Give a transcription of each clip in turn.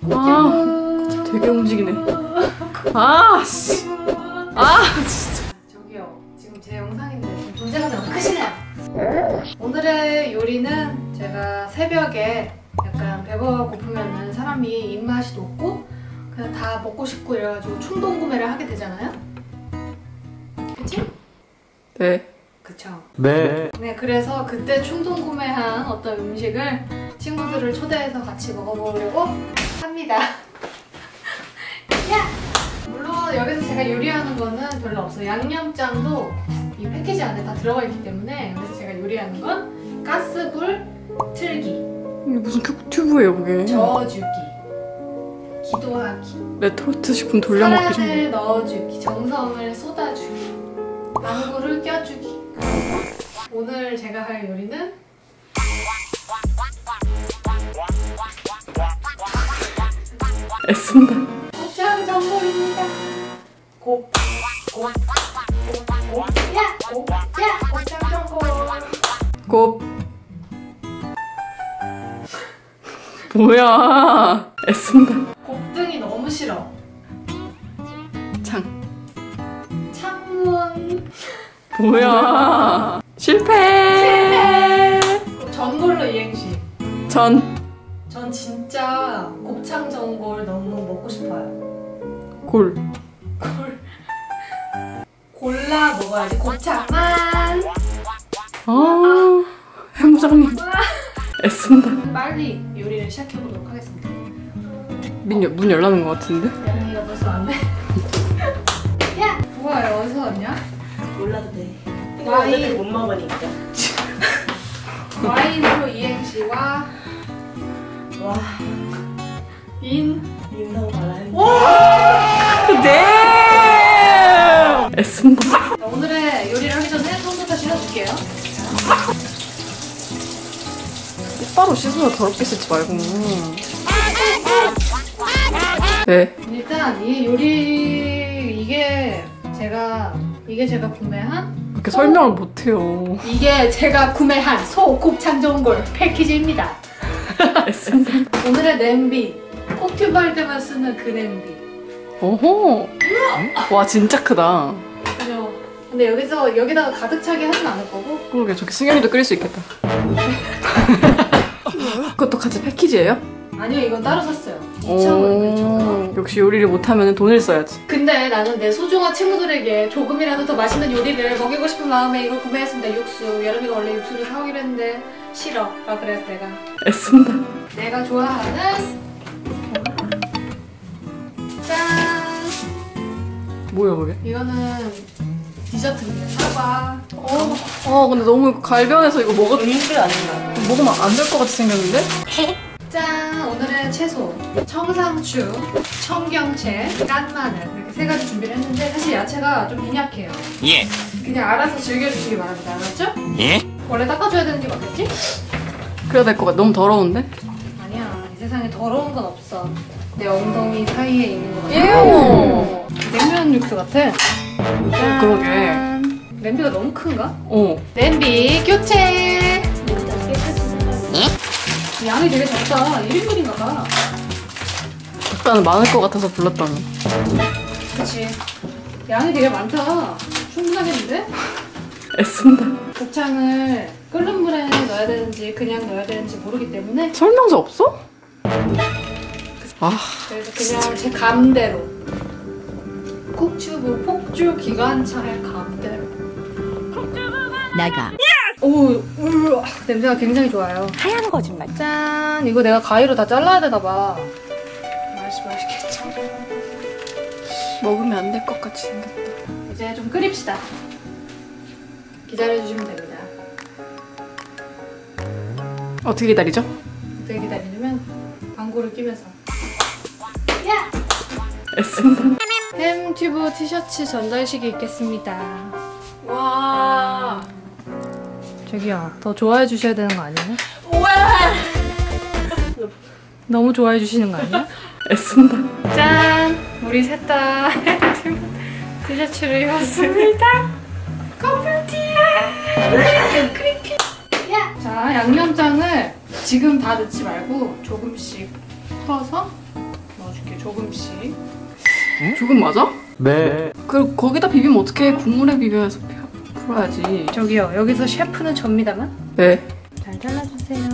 아, 되게 움직이네. 아, 씨. 아, 진짜. 저기요, 지금 제 영상인데 지금 존재감이 너무 크시네요. 오늘의 요리는 제가 새벽에 약간 배가 고프면은 사람이 입맛이 높고 그냥 다 먹고 싶고 이래가지고 충동 구매를 하게 되잖아요? 그치? 네. 그쵸? 네. 네, 그래서 그때 충동 구매한 어떤 음식을 친구들을 초대해서 같이 먹어보려고 합니다. 야! 물론 여기서 제가 요리하는 거는 별로 없어요. 양념장도 이 패키지 안에 다 들어가 있기 때문에 여기서 제가 요리하는 건 가스불 틀기, 이게 무슨 튜브예요, 그게? 저어주기, 기도하기, 레토르트 식품 돌려먹기 좀. 사랑을 넣어주기, 정성을 쏟아주기, 망구를 껴주기. 오늘 제가 할 요리는 애쓴다. 곱창 전골입니다. 곱창 전골. 곱. 뭐야? 애쓴다. 곱등이 너무 싫어. 창. 창문. 뭐야? 실패. 전골로 이행시. 전. 전 진짜 곱창 전골 너무 먹고 싶어요. 골. 골라 먹어야지. 곱창만. 아, 해무장님. 애쓴다. 빨리 요리를 시작해 보도록 하겠습니다. 문 열라는 것 같은데? 양이가 벌써 왔네. 야, 뭐야? 어디서 왔냐? 몰라도 돼. 와인. 못 먹으니까. 와인으로 이행시와 와, 인성 바람. 네. 애쓴다. 오늘의 요리를 하기 전에 손부터 씻어줄게요. 똑바로 씻어요. 더럽게 씻지 말고. 네. 일단 이 요리 이게 제가 구매한 이렇게 설명을 못해요. 이게 제가 구매한 소 곱창 전골 패키지입니다. 애쓴다. 오늘의 냄비 콕튜브 할 때만 쓰는 그 냄비. 오호. 와, 진짜 크다. 그죠? 근데 여기다가 가득 차게 하진 않을 거고. 그러게, 저기 승현이도 끓일 수 있겠다. 그것도 같이 패키지예요? 아니요, 이건 따로 샀어요. 2,000원. 역시 요리를 못하면 돈을 써야지. 근데 나는 내 소중한 친구들에게 조금이라도 더 맛있는 요리를 먹이고 싶은 마음에 이걸 구매했습니다. 육수. 여름이가 원래 육수를 사오기로 했는데 싫어. 그래서 내가 애쓴다. 내가 좋아하는 짠! 뭐야, 그게? 이거는 디저트입니다. 사과. 근데 너무 갈변해서 이거 음식 아닌가? 먹으면 안 될 것 같이 생겼는데? 짠! 오늘의 채소 청상추, 청경채, 깐마늘 이렇게 세 가지 준비를 했는데 사실 야채가 좀 빈약해요. 예. 그냥 알아서 즐겨주시기 바랍니다. 알았죠? 예. 원래 닦아줘야 되는 게 맞겠지? 그래야 될 것 같아. 너무 더러운데? 아니야. 이 세상에 더러운 건 없어. 내 엉덩이 사이에 있는 거 같아. 예요! 냉면 육수 같아. 짠. 그러게. 냄비가 너무 큰가? 냄비 교체! 양이 되게 적다. 1인분인가 봐. 일단은 많을 것 같아서 불렀다는. 그치. 양이 되게 많다. 충분하겠는데? 애쓴다. 곱창을 끓는 물에 넣어야 되는지 그냥 넣어야 되는지 모르기 때문에 설명서 없어? 아, 그래서 그냥 제 감대로 콕튜브 폭주 기관차의 감대로 나가. 오, 냄새가 굉장히 좋아요. 하얀 거짓말. 짠! 이거 내가 가위로 다 잘라야 되나 봐. 맛있겠죠? 먹으면 안 될 것 같이 생겼다. 이제 좀 끓입시다. 기다려주시면 됩니다. 어떻게 기다리죠? 어떻게 기다리냐면 방구를 끼면서 애쓴다. 햄튜브 티셔츠 전달식이 있겠습니다. 와. 저기요, 더 좋아해 주셔야 되는 거 아니에요? 너무 좋아해 주시는 거 아니야? 애쓴다. 짠! 우리 셋 다 티셔츠를 입었습니다. 커플티에! 크리피! 자, 양념장을 지금 다 넣지 말고 조금씩 풀어서 조금씩. 조금 맞아? 네. 거기다 비비면 어떡해? 국물에 비벼서 풀어야지. 저기요, 여기서 셰프는 접니다만. 네. 잘 잘라주세요.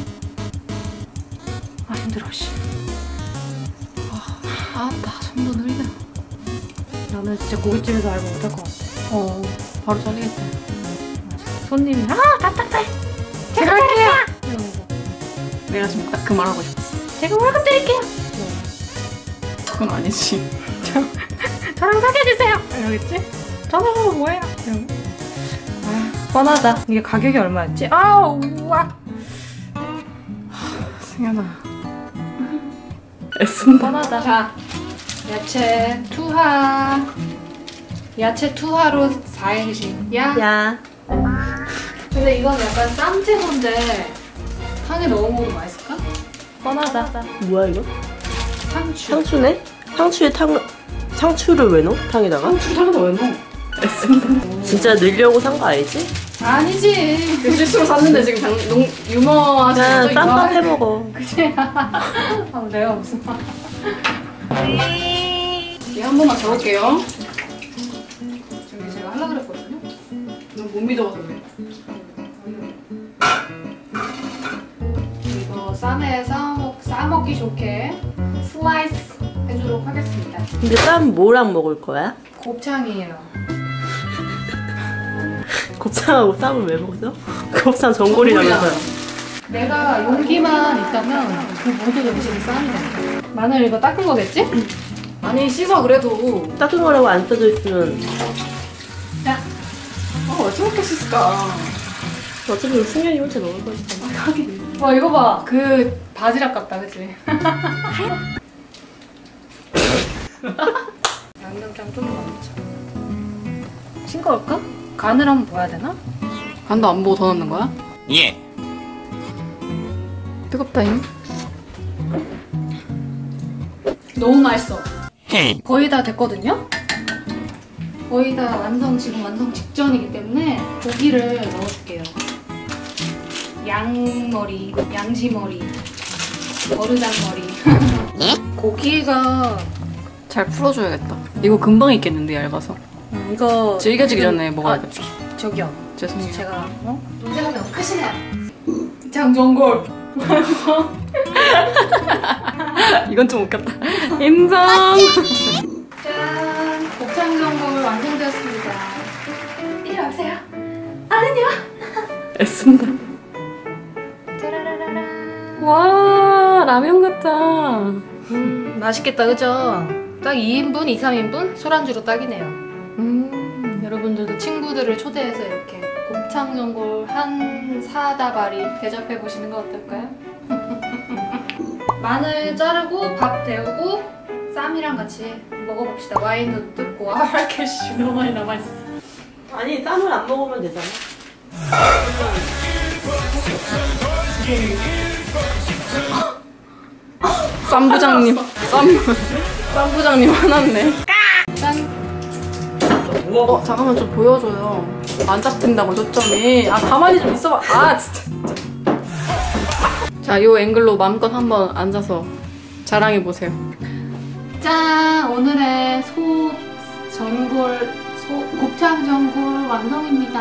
아, 힘들어, 씨. 아따, 손도 느리네. 나는 진짜 고깃집에서 알바 못할 것 같아. 바로 잘리겠다. 손님이, 답답해. 제가 할게요. 이러면서. 내가 지금 딱 그 말 하고 싶었어. 제가 월급 드릴게요. 그건 아니지. 저랑 사귀어주세요. 이러겠지? 전화번호 뭐예요? 이러면. 뻔하다. 이게 가격이 얼마였지? 아우, 와. 승현아. 애쓴다. 뻔하다. 자, 야채 투하. 야채 투하로 4인식. 야. 근데 이건 약간 쌈채소인데 탕에 넣어 먹으면 맛있을까? 뻔하다. 뭐야 이거? 상추. 상추네? 상추에 상추를 왜 넣어? 탕에다가? 상추를 왜 넣어? 애쓴다. 진짜 넣으려고 산 거 아니지? 아니지. 실수로 샀는데 지금 유머하시는 그냥 거 쌈밥 해 먹어. 그치? 아, 내가 무슨 말. 얘한 번만 적을게요. 저기 제가 하려고 그랬거든요. 넌 못 믿어봐서 그래. 이거 쌈에 싸먹기 좋게 슬라이스 해주도록 하겠습니다. 근데 쌈 뭐랑 먹을 거야? 곱창이에요. 곱창하고 쌈을 왜 먹죠? 곱창 전골이라면서요. 내가 용기만 있다면 그 모든 음식이 쌈이 돼. 마늘 이거 닦은 거겠지? 아니 씻어 그래도. 닦은 거라고 안 써져 있으면 야, 왜 저렇게 씻을까? 어차피 승현이 혼자 먹을 거니까. 와 이거 봐. 그 바지락 같다, 그치? 양념장 좀 더 넣자. 싱거울까? 간을 한번 봐야 되나? 간도 안 보고 더 넣는 거야? 예. 뜨겁다잉. 너무 맛있어. 헤이. 거의 다 됐거든요? 거의 다 지금 완성 직전이기 때문에 고기를 넣어줄게요. 양머리, 양지머리, 어르장머리. 고기가 잘 풀어줘야겠다. 이거 금방 익겠는데 얇아서. 이거 질겨지기 전에 먹어야겠다. 저기요. 죄송해요. 제가 문제가 너무 크시네요. 장전골. 이건 좀 웃겼다. 인정. 짠! 곱창 전골 완성되었습니다. 이리 와보세요. 아는요? 애쓴다. 짜라라라라. 와 라면 같다. 맛있겠다, 그죠? 딱 2인분, 2, 3인분? 술안주로 딱이네요. 여러분들도 친구들을 초대해서 이렇게 곱창 전골 한 사다발이 대접해 보시는 거 어떨까요? 마늘 자르고 밥 데우고 쌈이랑 같이 먹어봅시다. 와인도 뜯고. 아, 이렇게 너무 많이 남아있어. 아니 쌈을 안 먹으면 되잖아. 쌈부장님. 쌈부장님 화났네. 짠! 잠깐만 좀 보여줘요. 안 잡힌다고 초점이. 아 가만히 좀 있어봐. 아 진짜. 자, 요 앵글로 마음껏 한번 앉아서 자랑해보세요. 짠! 오늘의 곱창 전골 완성입니다.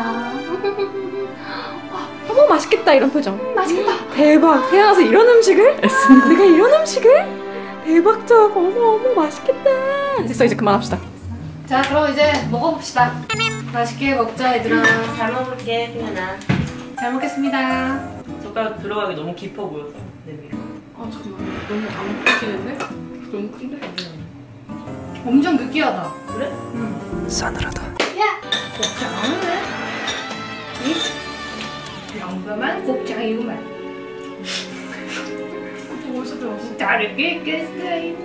와, 너무 맛있겠다 이런 표정. 맛있겠다. 대박. 태어나서 이런 음식을? 내가 이런 음식을? 대박적. 어머 맛있겠다. 됐어, 이제 그만합시다. 자, 그럼 이제 먹어봅시다. 맛있게 먹자, 얘들아. 잘 먹을게 승현아. 잘 먹겠습니다. 젓가락 들어가기 너무 깊어 보여서 냄비가. 아 잠깐만, 너무 안 먹히는데? 너무 큰데? 엄청 느끼하다. 그래? 싸늘하다. 야! 곱창은 평범한 곱창이구만. 어디서 배웠어? 다르게 있겠어요.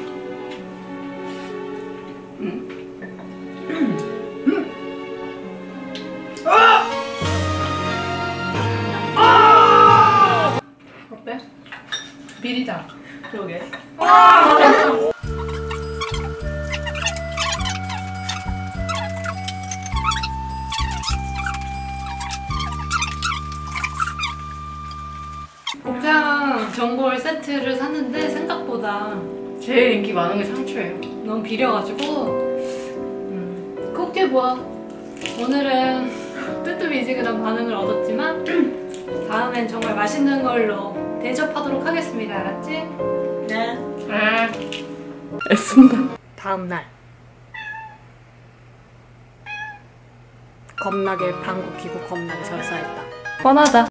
어때? 비리다. 그러게. 곱창 전골 세트를 샀는데 생각보다 제일 인기 많은 게 상추예요. 너무 비려가지고 곱게 뭐 오늘은 뜨뜻미지근한 반응을 얻었지만 다음엔 정말 맛있는 걸로 대접하도록 하겠습니다. 알았지? 네. 애쓴다. 다음날 겁나게 방구 끼고 겁나게 설사했다. 뻔하다.